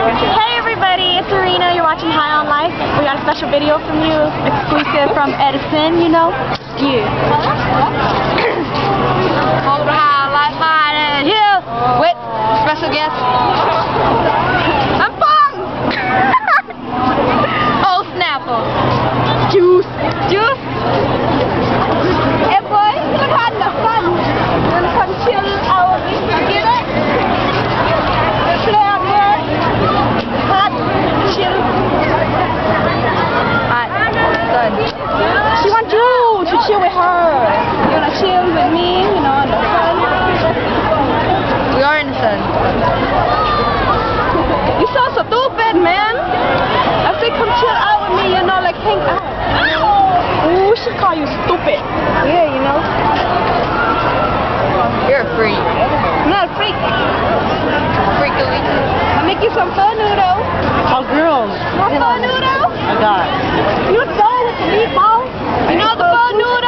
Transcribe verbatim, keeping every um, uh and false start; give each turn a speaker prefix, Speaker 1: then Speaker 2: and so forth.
Speaker 1: Hey everybody, it's Arena. You're watching High on Life. We got a special video from you, exclusive from Edison, you know? Yeah.
Speaker 2: All the High on Life High and here with special guest. I'm Fong! Oh, Snapper.
Speaker 1: Juice.
Speaker 2: Juice? Hey boy, look at the sun. You wanna come chill out? Get it? Play out there. Hot, chill. Alright, done.
Speaker 1: She wants you to chill with her. You wanna chill with me, you know, in the sun?
Speaker 2: We are in the sun.
Speaker 1: You so stupid, man. I say come chill out with me, you know, like hang out. Ooh, she call you stupid. Yeah, you know.
Speaker 2: You're a freak.
Speaker 1: I'm not a freak.
Speaker 2: Freakily.
Speaker 1: I'll make you some pho noodle.
Speaker 3: Oh, girls.
Speaker 1: More pho noodle?
Speaker 3: I got it.
Speaker 1: You know with the meatballs? You know the pho noodle?